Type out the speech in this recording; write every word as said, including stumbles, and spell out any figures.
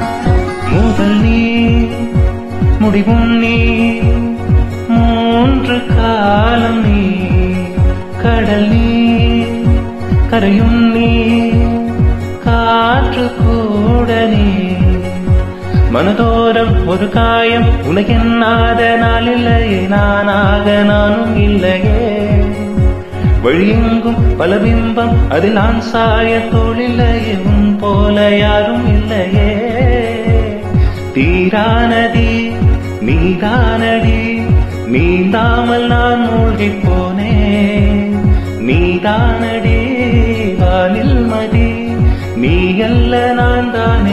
முதல் நீ முடிவும் நீ மூன்று காலம் நீ கடல் நீ கரையும் நீ காற்று கூட நீ மனதோரம் ஒரு காயம் உனக்கென்னாத நாள் இல்லையே நானாக நானும் இல்லையே வழியெங்கும் பல பிம்பம் அதில் நான் சாய தோளில்லையே உன் போல யாரும் இல்லையே தீரானதி நீதானடி நீந்தாமல் நான் மூழ்கி போனேன் நீதானடி வானில் மதி நீ அல்ல நான் தானே